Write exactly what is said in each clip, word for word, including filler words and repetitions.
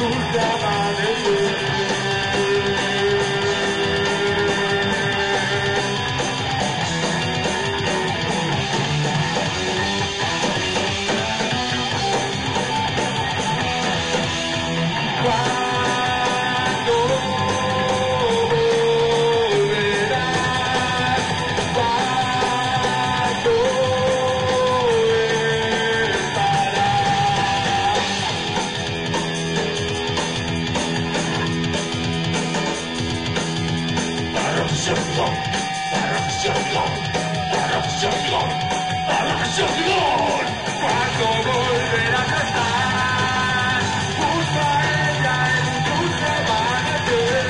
dulce amanecer. Cuando volverás, cuando cuando volverás a estar junto a ella en un dulce amanecer.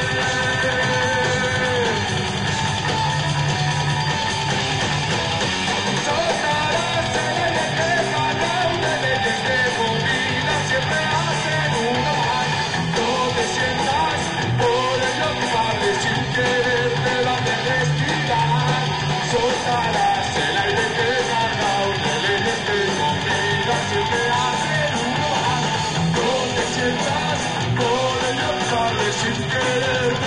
Soltarás el aire que gana una ley que combina siempre hacen uno más. No te sientas por ello culpable sin querer te van a respirar. Soltarás el aire que gana una ley que combina siempre hacen uno más. No te sientas por ello culpable sin querer.